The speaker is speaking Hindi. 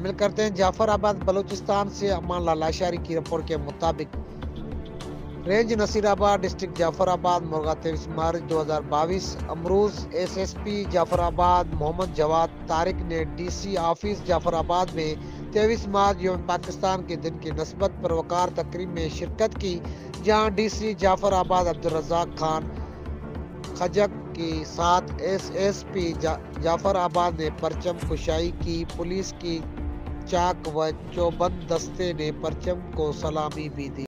शामिल करते हैं। जाफराबाद बलूचिस्तान से अमान लालाशारी की रिपोर्ट के मुताबिक रेंज नसीराबाद, डिस्ट्रिक्ट जाफराबाद, मुर्गा 23 मार्च 2022 अमरूज एसएसपी जाफराबाद मोहम्मद जवाद तारिक ने डीसी ऑफिस जाफराबाद में 23 मार्च यौम पाकिस्तान के दिन की नस्बत पर वकार तकरीब में शिरकत की, जहां डीसी जाफराबाद अब्दुल रज़ाक खान खजक के साथ एसएसपी जाफराबाद ने परचम कुशाई की। पुलिस की चाक व चौबंद दस्ते ने परचम को सलामी भी दी।